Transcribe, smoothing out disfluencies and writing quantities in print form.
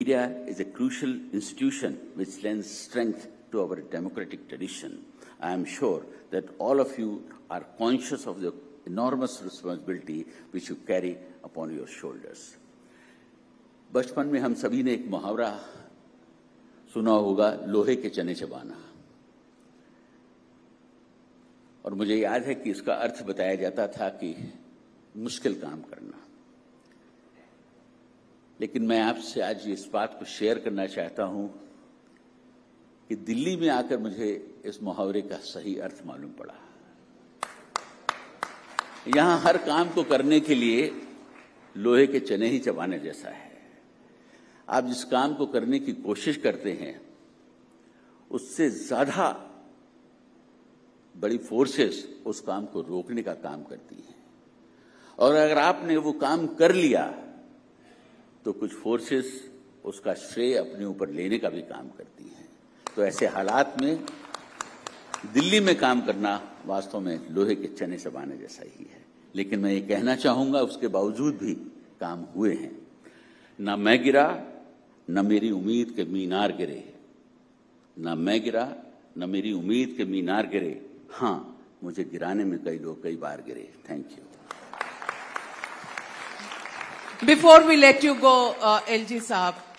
Media is a crucial institution which lends strength to our democratic tradition. I am sure that all of you are conscious of the enormous responsibility which you carry upon your shoulders. बचपन में हम सभी ने एक मुहावरा सुना होगा, लोहे के चने चबाना, और मुझे याद है कि इसका अर्थ बताया जाता था कि मुश्किल काम करना। लेकिन मैं आपसे आज इस बात को शेयर करना चाहता हूं कि दिल्ली में आकर मुझे इस मुहावरे का सही अर्थ मालूम पड़ा। यहां हर काम को करने के लिए लोहे के चने ही चबाने जैसा है। आप जिस काम को करने की कोशिश करते हैं उससे ज्यादा बड़ी फोर्सेस उस काम को रोकने का काम करती हैं, और अगर आपने वो काम कर लिया तो कुछ फोर्सेस उसका श्रेय अपने ऊपर लेने का भी काम करती हैं। तो ऐसे हालात में दिल्ली में काम करना वास्तव में लोहे के चने चबाने जैसा ही है। लेकिन मैं ये कहना चाहूंगा, उसके बावजूद भी काम हुए हैं। ना मैं गिरा, न मेरी उम्मीद के मीनार गिरे। ना मैं गिरा, न मेरी उम्मीद के मीनार गिरे। हाँ, मुझे गिराने में कई लोग कई बार गिरे। Thank you. Before we let you go, LG Saab,